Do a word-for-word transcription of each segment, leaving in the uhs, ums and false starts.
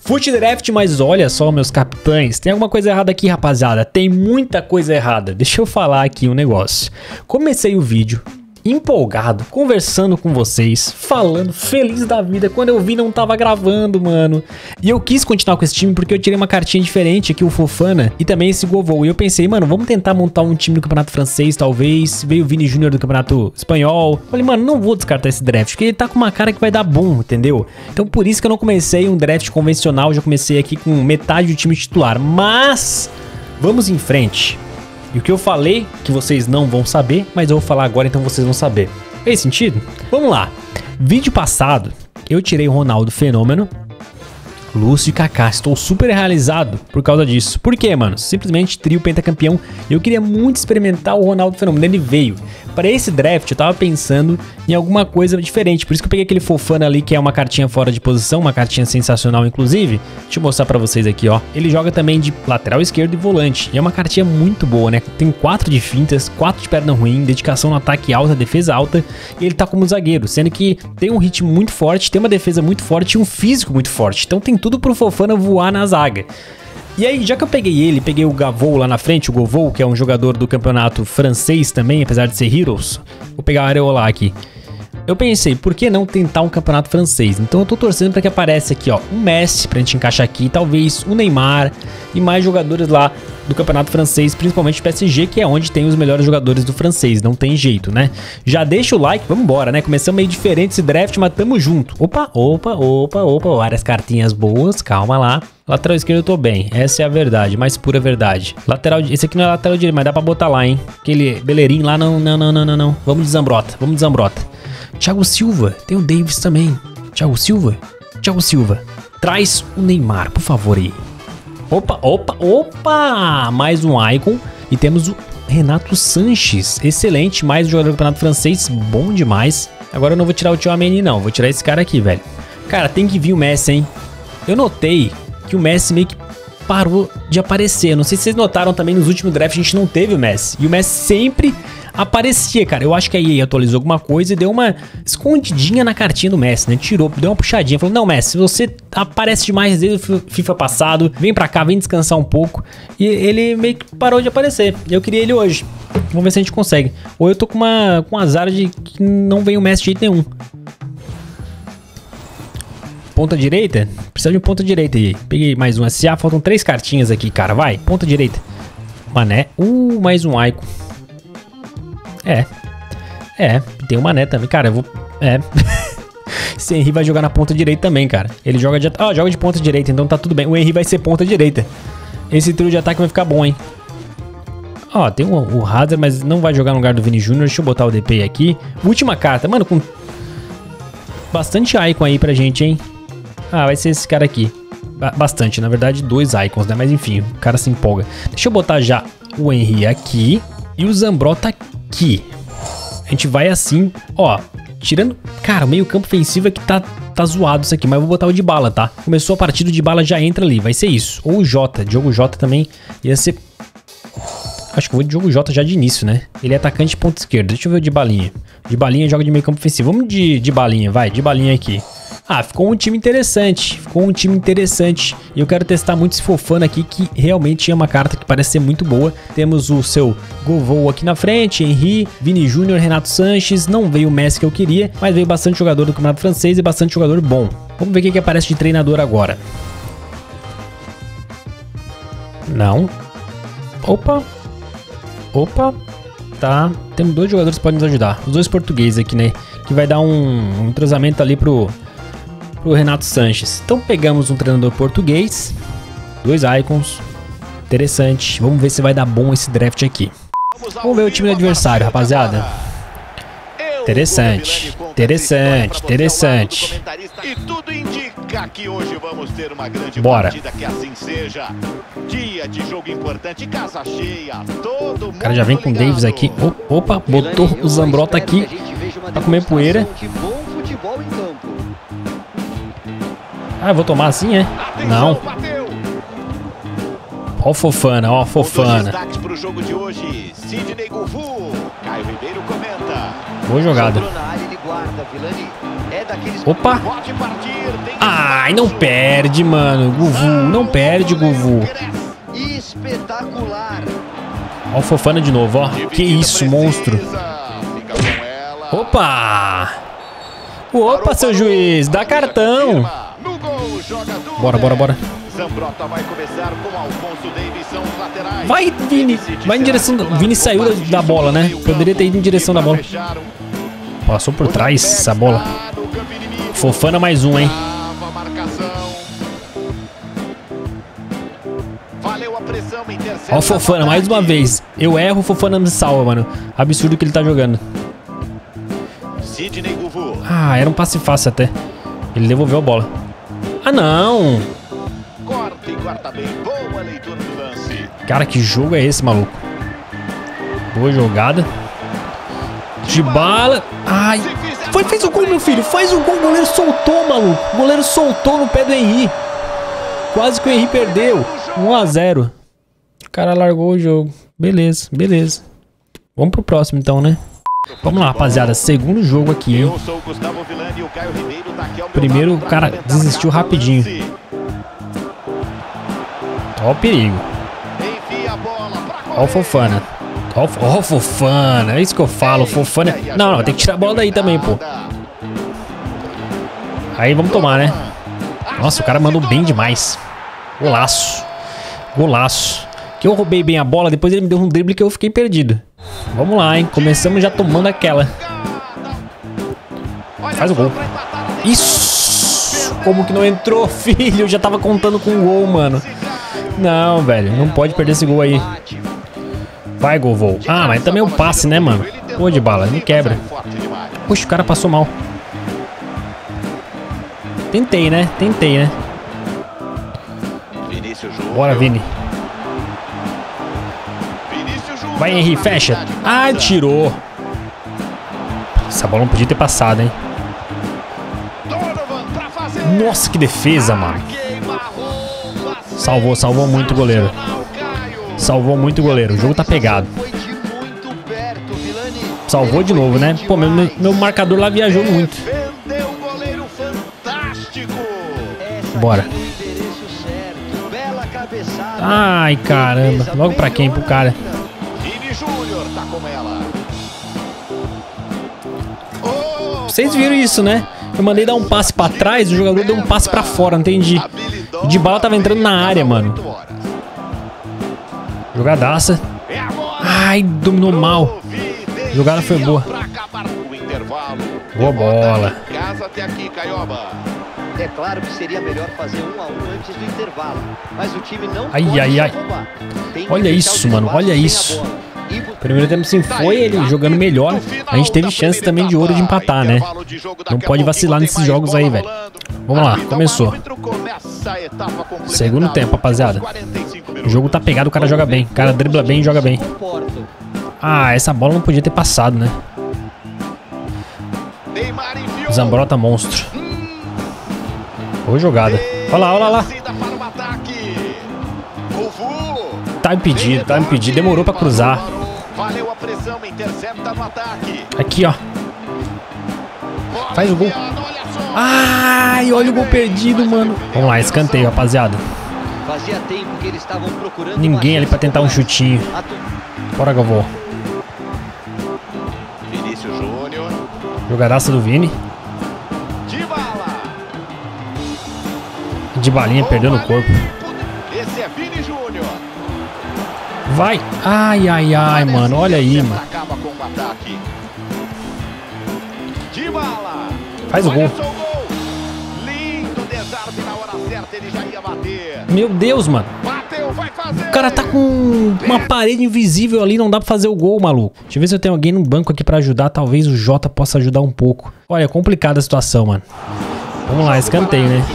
Fute Draft, mas olha só, meus capitães, tem alguma coisa errada aqui, rapaziada. Tem muita coisa errada. Deixa eu falar aqui um negócio. Comecei o vídeo empolgado, conversando com vocês, falando, feliz da vida. Quando eu vi, não tava gravando, mano. E eu quis continuar com esse time porque eu tirei uma cartinha diferente aqui, o Fofana, e também esse Govou. E eu pensei, mano, vamos tentar montar um time do Campeonato Francês, talvez. Veio o Vini Júnior do Campeonato Espanhol. Falei, mano, não vou descartar esse draft, porque ele tá com uma cara que vai dar bom, entendeu? Então por isso que eu não comecei um draft convencional, já comecei aqui com metade do time titular. Mas vamos em frente. E o que eu falei, que vocês não vão saber, mas eu vou falar agora, então vocês vão saber. Fez sentido? Vamos lá. Vídeo passado, eu tirei o Ronaldo Fenômeno, Lúcio e Kaká. Estou super realizado por causa disso. Por quê, mano? Simplesmente trio pentacampeão. Eu queria muito experimentar o Ronaldo Fenômeno. Ele veio. Para esse draft, eu tava pensando em alguma coisa diferente. Por isso que eu peguei aquele Fofana ali, que é uma cartinha fora de posição. Uma cartinha sensacional, inclusive. Deixa eu mostrar pra vocês aqui, ó. Ele joga também de lateral esquerdo e volante. E é uma cartinha muito boa, né? Tem quatro de fintas, quatro de perna ruim, dedicação no ataque alta, defesa alta. E ele tá como zagueiro, sendo que tem um ritmo muito forte, tem uma defesa muito forte e um físico muito forte. Então tem tudo pro Fofana voar na zaga. E aí, já que eu peguei ele, peguei o Gavou lá na frente, o Govou, que é um jogador do campeonato francês também, apesar de ser Heroes. Vou pegar o Areola aqui. Eu pensei, por que não tentar um campeonato francês? Então eu tô torcendo para que apareça aqui, ó, um Messi pra gente encaixar aqui, talvez o Neymar e mais jogadores lá do campeonato francês, principalmente o P S G, que é onde tem os melhores jogadores do francês, não tem jeito, né? Já deixa o like, vamos embora, né? Começamos meio diferente esse draft, mas tamo junto. Opa, opa, opa, opa, várias cartinhas boas, calma lá. Lateral esquerdo eu tô bem, essa é a verdade, mais pura verdade. Lateral, esse aqui não é lateral direito, mas dá pra botar lá, hein? Aquele beleirinho lá, não, não, não, não, não, não. Vamos de Zambrota, vamos de Zambrota. Thiago Silva, tem o Davis também. Thiago Silva, Thiago Silva, traz o Neymar, por favor aí. Opa, opa, opa, mais um Icon. E temos o Renato Sanches, excelente, mais um jogador do campeonato francês, bom demais. Agora eu não vou tirar o Tchouaméni não, vou tirar esse cara aqui, velho. Cara, tem que vir o Messi, hein. Eu notei que o Messi meio que parou de aparecer. Não sei se vocês notaram também, nos últimos drafts a gente não teve o Messi. E o Messi sempre aparecia, cara. Eu acho que a E A atualizou alguma coisa e deu uma escondidinha na cartinha do Messi, né? Tirou, deu uma puxadinha. Falou, não, Messi, você aparece demais desde o FIFA passado. Vem pra cá, vem descansar um pouco. E ele meio que parou de aparecer. Eu queria ele hoje. Vamos ver se a gente consegue. Ou eu tô com uma com azar de que não vem o Messi de jeito nenhum. Ponta direita? Precisa de um ponta direita aí. Peguei mais um S A. Faltam três cartinhas aqui, cara. Vai, ponta direita. Mané. Uh, mais um Icon. É. É, tem o Mané também. Cara, eu vou... É. Esse Henry vai jogar na ponta direita também, cara. Ele joga de... Ah, joga de ponta direita, então tá tudo bem. O Henry vai ser ponta direita. Esse trio de ataque vai ficar bom, hein. Ó, tem o, o Hazard, mas não vai jogar no lugar do Vini Júnior. Deixa eu botar o D P aqui. Última carta. Mano, com... bastante Icon aí pra gente, hein. Ah, vai ser esse cara aqui. Bastante, na verdade, dois Icons, né? Mas enfim, o cara se empolga. Deixa eu botar já o Henry aqui e o Zambrota aqui. A gente vai assim, ó, tirando... Cara, o meio campo ofensivo é que tá, tá zoado isso aqui, mas eu vou botar o Dybala, tá? Começou a partida, o Dybala já entra ali, vai ser isso. Ou o Jota, Diogo Jota também ia ser... Acho que eu vou de Diogo Jota já de início, né? Ele é atacante de ponta esquerda. Deixa eu ver o Dybalinha. Dybalinha joga de meio campo ofensivo. Vamos de Dybalinha, vai, Dybalinha aqui. Ah, ficou um time interessante, ficou um time interessante. E eu quero testar muito esse Fofana aqui, que realmente é uma carta que parece ser muito boa. Temos o seu Govou aqui na frente, Henry, Vini Júnior, Renato Sanches. Não veio o Messi que eu queria, mas veio bastante jogador do campeonato francês e bastante jogador bom. Vamos ver o que, que aparece de treinador agora. Não. Opa. Opa. Tá. Temos dois jogadores que podem nos ajudar. Os dois portugueses aqui, né? Que vai dar um, um entrosamento ali pro... pro Renato Sanches. Então pegamos um treinador português, dois Icons, interessante. Vamos ver se vai dar bom esse draft aqui. Vamos ver o time do adversário, rapaziada. Interessante, interessante, interessante. E tudo indica que hoje vamos ter uma grande Bora. partida, que assim seja. Dia de jogo importante, casa cheia, todo mundo. O cara já vem com o Davis aqui. Opa, botou o Zambrota aqui pra comer poeira. Ah, eu vou tomar assim, é? Não. Ó o Fofana, ó o Fofana. Boa jogada. Opa! Ai, não perde, mano. Guvu, não perde, Guvu. Espetacular. Ó o Fofana de novo, ó. Que isso, monstro. Opa! Opa, seu juiz, dá cartão. Bora, bora, bora. Vai, Vini. Vai em direção da... Vini saiu da bola, né? Poderia ter ido em direção da bola. Passou por trás essa bola. Fofana mais um, hein? Ó o Fofana, mais uma vez. Eu erro, o Fofana me salva, mano. Absurdo que ele tá jogando. Ah, era um passe fácil até. Ele devolveu a bola. Ah, não! Cara, que jogo é esse, maluco? Boa jogada. De bala. Ai. Foi, fez o gol, meu filho. Faz o gol. O goleiro soltou, maluco. O goleiro soltou no pé do Henry. Quase que o Henry perdeu. um a zero. O cara largou o jogo. Beleza, beleza. Vamos pro próximo então, né? Vamos lá, rapaziada. Segundo jogo aqui, hein? Primeiro o cara desistiu rapidinho. Ó o perigo. Ó o Fofana. Ó o, ó o Fofana. É isso que eu falo. Fofana. Não, não. Tem que tirar a bola daí também, pô. Aí vamos tomar, né? Nossa, o cara mandou bem demais. Golaço. Golaço. Que eu roubei bem a bola. Depois ele me deu um drible que eu fiquei perdido. Vamos lá, hein? Começamos já tomando aquela. Faz o gol. Isso! Como que não entrou, filho? Eu já tava contando com o gol, mano. Não, velho. Não pode perder esse gol aí. Vai, Govou. Ah, mas também é um passe, né, mano? Pô, de bala. Me quebra. Puxa, o cara passou mal. Tentei, né? Tentei, né? Bora, Vini. Vai, Henry, fecha. Ah, tirou. Essa bola não podia ter passado, hein? Nossa, que defesa, mano. Salvou, salvou muito o goleiro. Salvou muito o goleiro. O jogo tá pegado. Salvou de novo, né? Pô, meu, meu marcador lá viajou muito. Bora. Ai, caramba. Logo pra quem? Pro cara. Vocês viram isso, né? Eu mandei dar um passe pra trás, o jogador deu um passe pra fora, não entendi. O de bala tava entrando na área, mano. Jogadaça. Ai, dominou mal. A jogada foi boa. Boa bola. É claro que seria melhor fazer um a um antes do intervalo, mas o time não ai, pode ai, ai. Olha isso, mano, olha isso. Primeiro tempo sim foi ele jogando melhor. A gente teve chance também de ouro de empatar, né? Não pode vacilar nesses jogos aí, velho. Vamos lá, começou. Segundo tempo, rapaziada. O jogo tá pegado, o cara joga bem. O cara dribla bem e joga bem. Ah, essa bola não podia ter passado, né? Zambrota monstro. Boa jogada. Olha lá, olha lá. Tá impedido, tá impedido. Demorou pra cruzar. Aqui, ó. Faz o gol. Ai, olha o gol perdido, mano. Vamos lá, escanteio, rapaziada. Ninguém ali pra tentar um chutinho. Bora, Gavô. Jogadaça do Vini. De balinha, perdendo o corpo. Vai. Ai, ai, ai, mano. Olha aí, mano. Faz o gol. Meu Deus, mano. O cara tá com uma parede invisível ali. Não dá pra fazer o gol, maluco. Deixa eu ver se eu tenho alguém no banco aqui pra ajudar. Talvez o Jota possa ajudar um pouco. Olha, é complicada a situação, mano. Vamos lá, escanteio, né?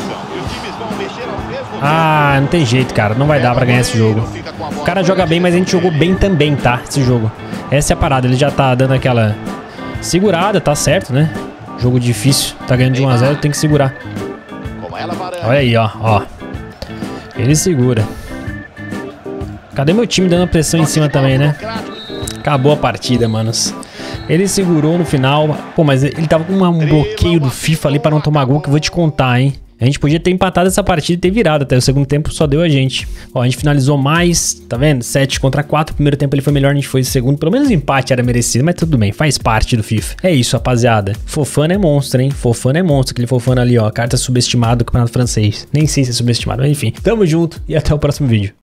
Ah, não tem jeito, cara. Não vai dar pra ganhar esse jogo. O cara joga bem, mas a gente jogou bem também, tá? Esse jogo. Essa é a parada. Ele já tá dando aquela segurada, tá certo, né? Jogo difícil. Tá ganhando de um a zero, tem que segurar. Olha aí, ó. Ó. Ele segura. Cadê meu time dando pressão em cima também, né? Acabou a partida, manos. Ele segurou no final. Pô, mas ele tava com uma, um bloqueio do FIFA ali pra não tomar gol, que eu vou te contar, hein? A gente podia ter empatado essa partida e ter virado até o segundo tempo, só deu a gente. Ó, a gente finalizou mais, tá vendo? sete contra quatro, o primeiro tempo ele foi melhor, a gente foi segundo. Pelo menos o empate era merecido, mas tudo bem, faz parte do FIFA. É isso, rapaziada. Fofana é monstro, hein? Fofana é monstro, aquele Fofana ali, ó. Carta subestimado do campeonato francês. Nem sei se é subestimado, mas enfim. Tamo junto e até o próximo vídeo.